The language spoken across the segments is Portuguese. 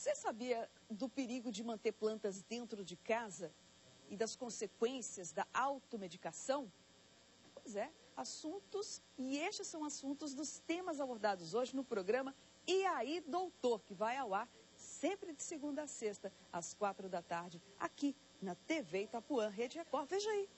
Você sabia do perigo de manter plantas dentro de casa e das consequências da automedicação? Pois é, estes são assuntos dos temas abordados hoje no programa E aí, Doutor, que vai ao ar sempre de segunda a sexta, às 4 da tarde, aqui na TV Itapuã, Rede Record. Veja aí.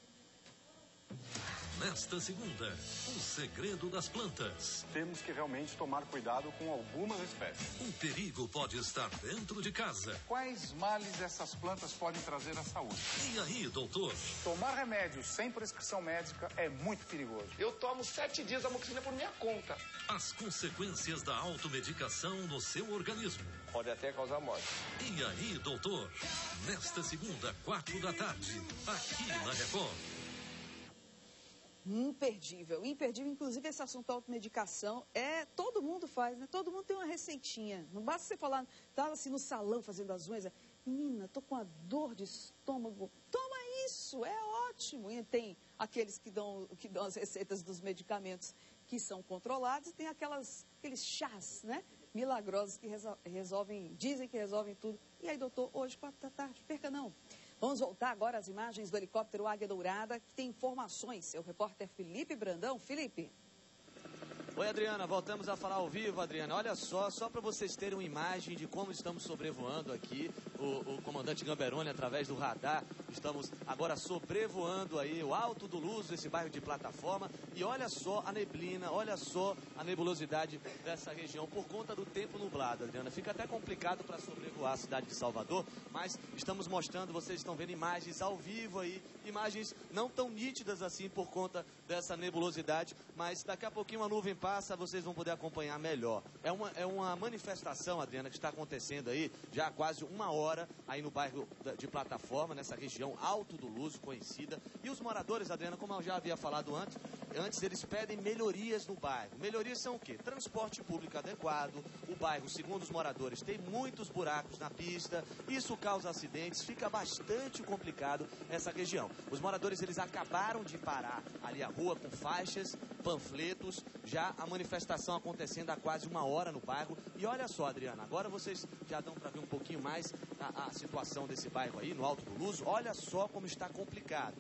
Nesta segunda, o segredo das plantas. Temos que realmente tomar cuidado com algumas espécies. O perigo pode estar dentro de casa. Quais males essas plantas podem trazer à saúde? E aí, doutor? Tomar remédios sem prescrição médica é muito perigoso. Eu tomo 7 dias amoxicilina por minha conta. As consequências da automedicação no seu organismo. Pode até causar morte. E aí, doutor? Nesta segunda, 4 da tarde, aqui na Record. Imperdível, imperdível. Inclusive, esse assunto automedicação todo mundo faz, né? Todo mundo tem uma receitinha. Não basta você falar, tava assim no salão fazendo as unhas, menina, tô com uma dor de estômago. Toma isso, é ótimo. E tem aqueles que dão as receitas dos medicamentos que são controlados, e tem aqueles chás, né? Milagrosos que dizem que resolvem tudo. E aí, doutor, hoje, 4 da tarde, perca não. Vamos voltar agora às imagens do helicóptero Águia Dourada, que tem informações. Seu repórter Felipe Brandão. Felipe. Oi, Adriana, voltamos a falar ao vivo, Adriana. Olha só para vocês terem uma imagem de como estamos sobrevoando aqui o comandante Gamberoni através do radar. Estamos agora sobrevoando aí o Alto do Luso, esse bairro de plataforma. E olha só a neblina, olha só a nebulosidade dessa região por conta do tempo nublado, Adriana. Fica até complicado para sobrevoar a cidade de Salvador, mas estamos mostrando, vocês estão vendo imagens ao vivo aí, imagens não tão nítidas assim por conta dessa nebulosidade, mas daqui a pouquinho a nuvem passa, vocês vão poder acompanhar melhor. É uma manifestação, Adriana, que está acontecendo aí já há quase uma hora aí no bairro de plataforma, nessa região Alto do Luso, conhecida. E os moradores, Adriana, como eu já havia falado antes eles pedem melhorias no bairro. Melhorias são o quê? Transporte público adequado. O bairro, segundo os moradores, tem muitos buracos na pista. Isso causa acidentes, fica bastante complicado essa região. Os moradores, eles acabaram de parar ali a rua com faixas, panfletos, já a manifestação acontecendo há quase uma hora no bairro. E olha só, Adriana, agora vocês já dão para ver um pouquinho mais a situação desse bairro aí, no Alto do Luso. Olha só como está complicado.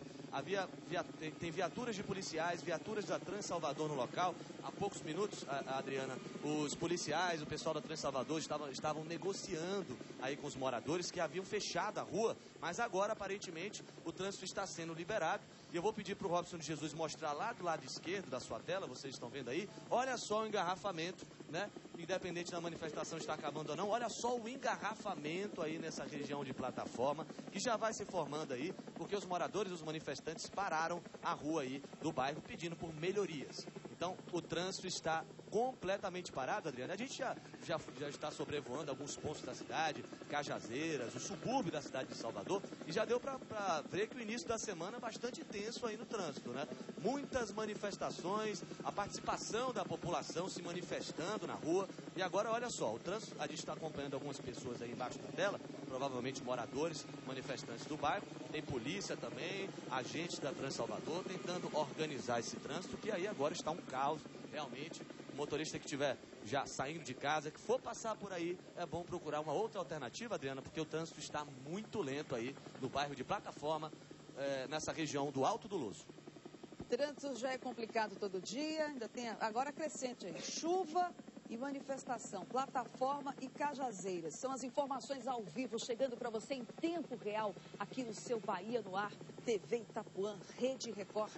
Tem viaturas de policiais, viaturas da Trans Salvador no local. Há poucos minutos, Adriana, os policiais, o pessoal da Trans Salvador estavam negociando aí com os moradores que haviam fechado a rua, mas agora, aparentemente, o trânsito está sendo liberado. E eu vou pedir para o Robson de Jesus mostrar lá do lado esquerdo da sua tela, vocês estão vendo aí, olha só o engarrafamento, né? Independente da manifestação estar acabando ou não, olha só o engarrafamento aí nessa região de plataforma, que já vai se formando aí, porque os moradores, os manifestantes pararam a rua aí do bairro pedindo por melhorias. Então, o trânsito está completamente parado, Adriana. A gente já está sobrevoando alguns pontos da cidade, Cajazeiras, o subúrbio da cidade de Salvador, e já deu para ver que o início da semana é bastante tenso aí no trânsito, né? Muitas manifestações, a participação da população se manifestando na rua. E agora, olha só, o trânsito, a gente está acompanhando algumas pessoas aí embaixo da tela, provavelmente moradores, manifestantes do bairro, tem polícia também, agentes da Trans Salvador, tentando organizar esse trânsito, que aí agora está um caos, realmente. O motorista que estiver já saindo de casa, que for passar por aí, é bom procurar uma outra alternativa, Adriana, porque o trânsito está muito lento aí no bairro de Plataforma, nessa região do Alto do Luso. Trânsito já é complicado todo dia, ainda tem agora crescente aí, chuva e manifestação, Plataforma e Cajazeiras. São as informações ao vivo chegando para você em tempo real aqui no seu Bahia no Ar, TV Itapuã, Rede Record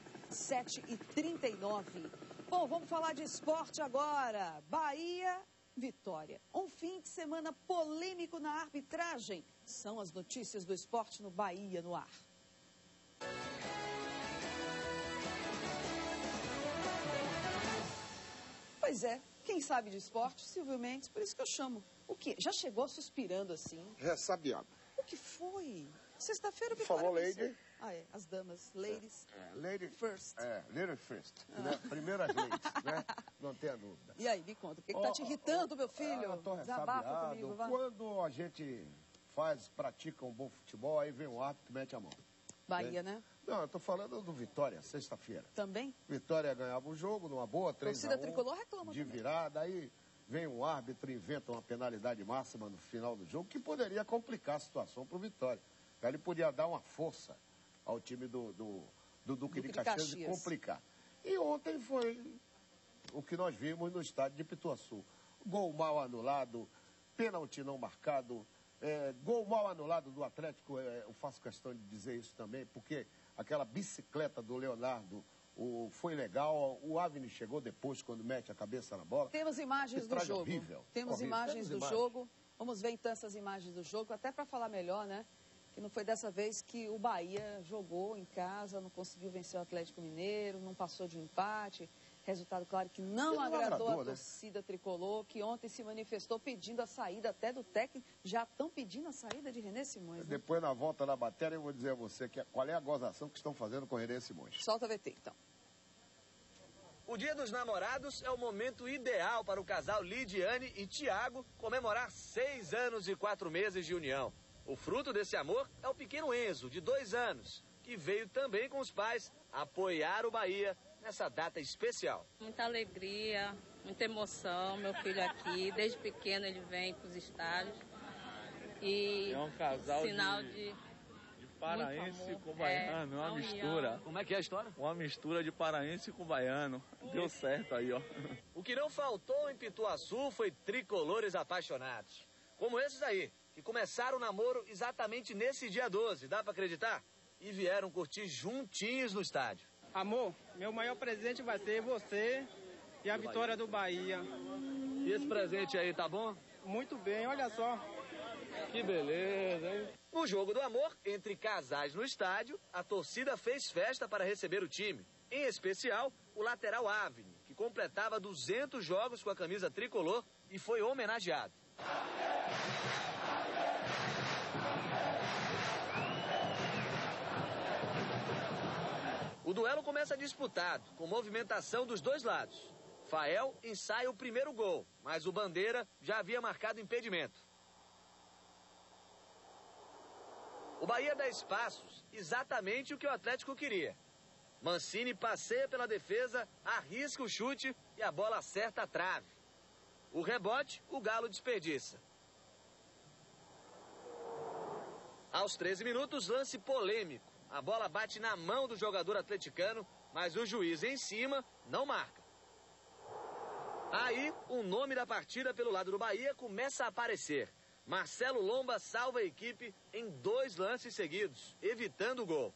7h39. Bom, vamos falar de esporte agora. Bahia, Vitória. Um fim de semana polêmico na arbitragem. São as notícias do esporte no Bahia no Ar. Pois é, quem sabe de esporte, Silvio Mendes, por isso que eu chamo. O quê? Já chegou suspirando assim? Ressabiado. O que foi? Sexta-feira, Vitória. Falou lady. As damas, ladies. Lady first. Lady first. Né? Primeiras ladies, né? Não tenha dúvida. E aí, me conta, o que está te irritando, meu filho? Eu tô ressabiado. Comigo, vai. Quando a gente pratica um bom futebol, aí vem o árbitro e mete a mão. Bahia, né? Não, eu tô falando do Vitória, sexta-feira. Também? Vitória ganhava o jogo numa boa, 3-1. Torcida tricolor reclama de virada, aí vem um árbitro e inventa uma penalidade máxima no final do jogo que poderia complicar a situação para o Vitória. Ele podia dar uma força ao time do Duque de Caxias e complicar. E ontem foi o que nós vimos no estádio de Pituaçu. Gol mal anulado, pênalti não marcado, gol mal anulado do Atlético, eu faço questão de dizer isso também, porque aquela bicicleta do Leonardo foi legal, o Avni chegou depois quando mete a cabeça na bola. Temos imagens do jogo. Temos imagens do jogo. Vamos ver então essas imagens do jogo, até para falar melhor, né? Que não foi dessa vez que o Bahia jogou em casa, não conseguiu vencer o Atlético Mineiro, não passou de um empate. Resultado, claro, que não agradou a torcida tricolor, que ontem se manifestou pedindo a saída até do técnico. Já estão pedindo a saída de René Simões, né? Depois, na volta da matéria, eu vou dizer a você qual é a gozação que estão fazendo com o René Simões. Solta a VT, então. O Dia dos Namorados é o momento ideal para o casal Lidiane e Tiago comemorar 6 anos e 4 meses de união. O fruto desse amor é o pequeno Enzo, de 2 anos, que veio também com os pais apoiar o Bahia nessa data especial. Muita alegria, muita emoção, meu filho aqui, desde pequeno ele vem para os estádios. E é um casal sinal de paraense com baiano, uma mistura. Como é que é a história? Uma mistura de paraense com baiano. Deu certo aí, ó. O que não faltou em Pituaçu foi tricolores apaixonados, como esses aí, que começaram o namoro exatamente nesse dia 12, dá pra acreditar? E vieram curtir juntinhos no estádio. Amor, meu maior presente vai ser você e a vitória do Bahia. E esse presente aí, tá bom? Muito bem, olha só. Que beleza, hein? No jogo do amor, entre casais no estádio, a torcida fez festa para receber o time. Em especial, o lateral Avni, que completava 200 jogos com a camisa tricolor e foi homenageado. O duelo começa disputado, com movimentação dos dois lados. Fael ensaia o primeiro gol, mas o Bandeira já havia marcado impedimento. O Bahia dá espaços, exatamente o que o Atlético queria. Mancini passeia pela defesa, arrisca o chute e a bola acerta a trave. O rebote, o Galo desperdiça. Aos 13 minutos, lance polêmico. A bola bate na mão do jogador atleticano, mas o juiz em cima não marca. Aí, o nome da partida pelo lado do Bahia começa a aparecer. Marcelo Lomba salva a equipe em 2 lances seguidos, evitando o gol.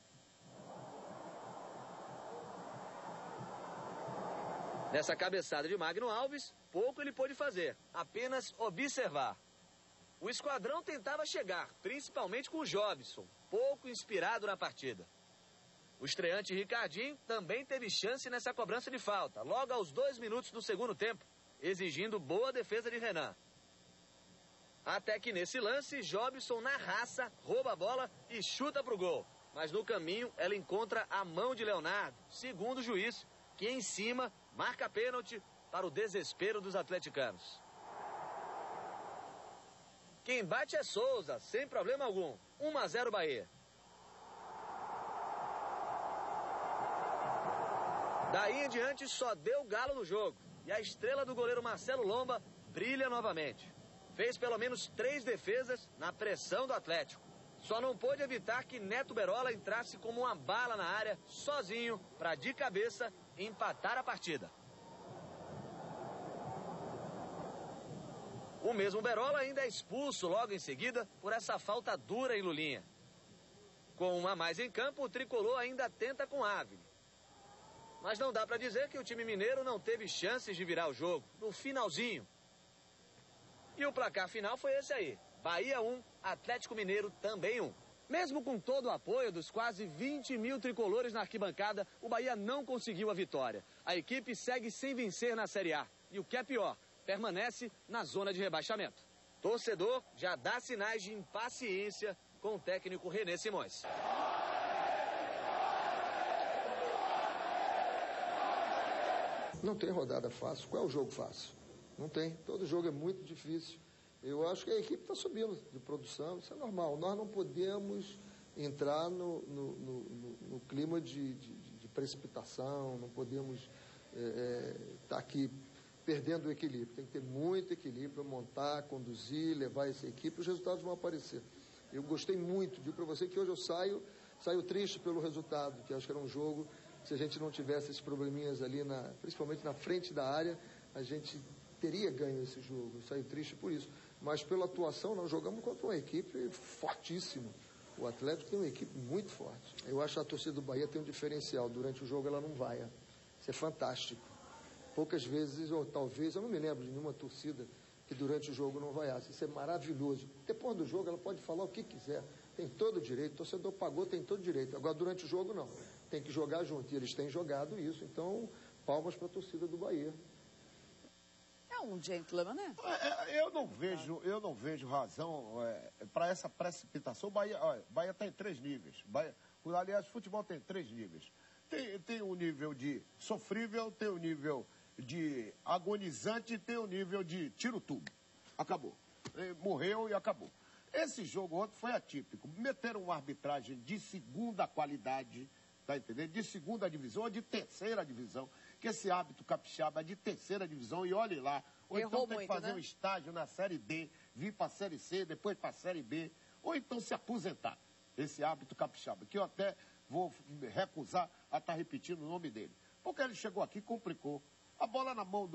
Nessa cabeçada de Magno Alves, pouco ele pôde fazer, apenas observar. O esquadrão tentava chegar, principalmente com o Jobson, pouco inspirado na partida. O estreante Ricardinho também teve chance nessa cobrança de falta, logo aos 2 minutos do segundo tempo, exigindo boa defesa de Renan. Até que nesse lance, Jobson na raça, rouba a bola e chuta pro gol. Mas no caminho, ela encontra a mão de Leonardo, segundo o juiz, que em cima marca pênalti para o desespero dos atleticanos. Quem bate é Souza, sem problema algum. 1-0 Bahia. Daí em diante só deu Galo no jogo. E a estrela do goleiro Marcelo Lomba brilha novamente. Fez pelo menos 3 defesas na pressão do Atlético. Só não pôde evitar que Neto Berola entrasse como uma bala na área, sozinho, para de cabeça empatar a partida. O mesmo Berola ainda é expulso logo em seguida por essa falta dura em Lulinha. Com uma a mais em campo, o tricolor ainda tenta com Avni. Mas não dá para dizer que o time mineiro não teve chances de virar o jogo, no finalzinho. E o placar final foi esse aí. Bahia 1, Atlético Mineiro também 1. Mesmo com todo o apoio dos quase 20 mil tricolores na arquibancada, o Bahia não conseguiu a vitória. A equipe segue sem vencer na Série A. E o que é pior, permanece na zona de rebaixamento. Torcedor já dá sinais de impaciência com o técnico René Simões. Não tem rodada fácil. Qual é o jogo fácil? Não tem. Todo jogo é muito difícil. Eu acho que a equipe está subindo de produção, isso é normal. Nós não podemos entrar no clima de precipitação, não podemos estar aqui perdendo o equilíbrio. Tem que ter muito equilíbrio, montar, conduzir, levar essa equipe, os resultados vão aparecer. Eu gostei muito, digo para você que hoje eu saio triste pelo resultado, que acho que era um jogo, se a gente não tivesse esses probleminhas ali, principalmente na frente da área, a gente teria ganho esse jogo. Eu saio triste por isso. Mas pela atuação, nós jogamos contra uma equipe fortíssima. O Atlético tem uma equipe muito forte. Eu acho que a torcida do Bahia tem um diferencial. Durante o jogo ela não vai. Isso é fantástico. Poucas vezes, ou talvez, eu não me lembro de nenhuma torcida que durante o jogo não vaiasse. Isso é maravilhoso. Depois do jogo ela pode falar o que quiser. Tem todo o direito. O torcedor pagou, tem todo o direito. Agora, durante o jogo, não. Tem que jogar junto. E eles têm jogado isso. Então, palmas para a torcida do Bahia. É um gentleman, né? Eu não vejo razão para essa precipitação. O Bahia está em 3 níveis. Aliás, o futebol tem 3 níveis. Tem um nível de sofrível, tem um nível de agonizante e tem um nível de tiro-tubo. Acabou. Morreu e acabou. Esse jogo ontem foi atípico. Meteram uma arbitragem de segunda qualidade, tá entendendo? De segunda divisão ou de terceira divisão. Que esse árbitro capixaba é de terceira divisão e olhe lá. Ou então tem que fazer um estágio na Série D, vir para a Série C, depois para a Série B. Ou então se aposentar, esse árbitro capixaba, que eu até vou recusar a estar repetindo o nome dele. Porque ele chegou aqui e complicou. A bola na mão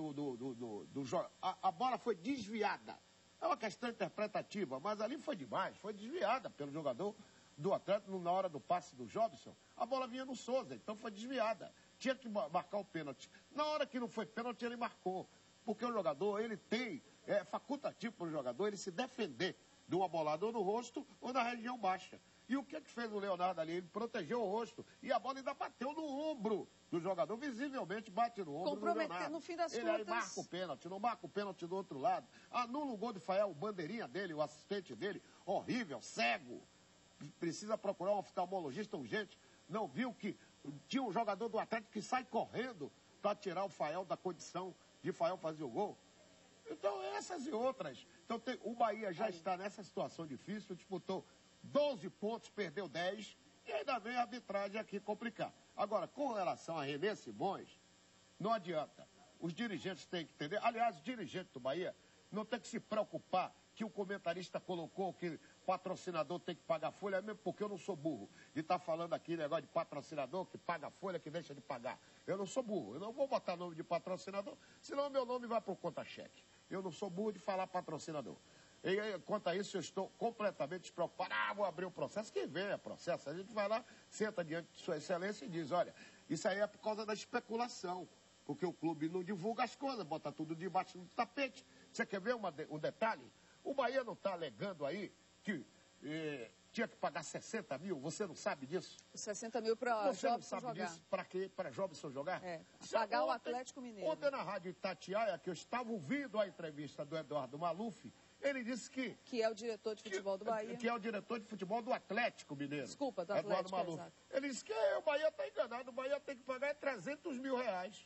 do jogador, a bola foi desviada. É uma questão interpretativa, mas ali foi demais, foi desviada pelo jogador do Atlético na hora do passe do Jobson. A bola vinha no Souza, então foi desviada. Tinha que marcar o pênalti. Na hora que não foi pênalti, ele marcou. Porque o jogador, ele tem, facultativo para o jogador, ele se defender de uma bolada ou no rosto ou na região baixa. E o que fez o Leonardo ali? Ele protegeu o rosto e a bola ainda bateu no ombro do jogador. Visivelmente bate no ombro do Leonardo. No fim das contas... Ele aí marca o pênalti, não marca o pênalti do outro lado. Anula o gol de Fael, o bandeirinha dele, o assistente dele, horrível, cego. Precisa procurar um oftalmologista urgente. Não viu que tinha um jogador do Atlético que sai correndo para tirar o Fael da condição de Fael fazer o gol. Então, essas e outras. Então, o Bahia já está nessa situação difícil, disputou 12 pontos, perdeu 10, e ainda vem a arbitragem aqui complicar. Agora, com relação a René Simões, não adianta. Os dirigentes têm que entender. Aliás, o dirigente do Bahia não tem que se preocupar que o comentarista colocou que patrocinador tem que pagar folha, mesmo porque eu não sou burro. E está falando aqui negócio de patrocinador que paga folha, que deixa de pagar. Eu não sou burro, eu não vou botar nome de patrocinador, senão meu nome vai para o conta-cheque. Eu não sou burro de falar patrocinador. E quanto a isso, eu estou completamente despreocupado. Vou abrir o processo. Quem vem é processo. A gente vai lá, senta diante de Sua Excelência e diz, olha, isso aí é por causa da especulação. Porque o clube não divulga as coisas, bota tudo debaixo do tapete. Você quer ver um detalhe? O Bahia não está alegando aí que tinha que pagar 60 mil, você não sabe disso? 60 mil para Jobson jogar. Você não sabe disso? Para quê? Para Jobson jogar? Pagar o Atlético Mineiro. Ontem na Rádio Itatiaia, que eu estava ouvindo a entrevista do Eduardo Maluf, ele disse que é o diretor de futebol do Bahia. Que é o diretor de futebol do Atlético Mineiro. Desculpa, do Atlético, Eduardo Maluf. Exato. Ele disse que o Bahia está enganado, o Bahia tem que pagar 300 mil reais.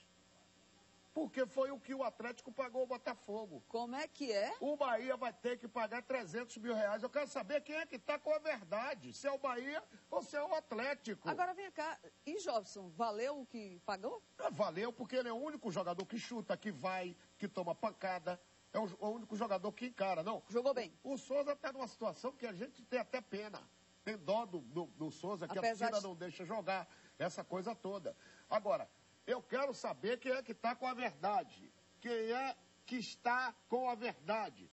Porque foi o que o Atlético pagou ao Botafogo. Como é que é? O Bahia vai ter que pagar 300 mil reais. Eu quero saber quem é que está com a verdade. Se é o Bahia ou se é o Atlético. Agora vem cá. E Jobson, valeu o que pagou? Valeu, porque ele é o único jogador que chuta, que vai, que toma pancada. É o único jogador que encara, não. Jogou bem. O Souza está numa situação que a gente tem até pena. Tem dó do Souza, que a torcida não deixa jogar. Essa coisa toda. Agora... Eu quero saber quem é que está com a verdade. Quem é que está com a verdade?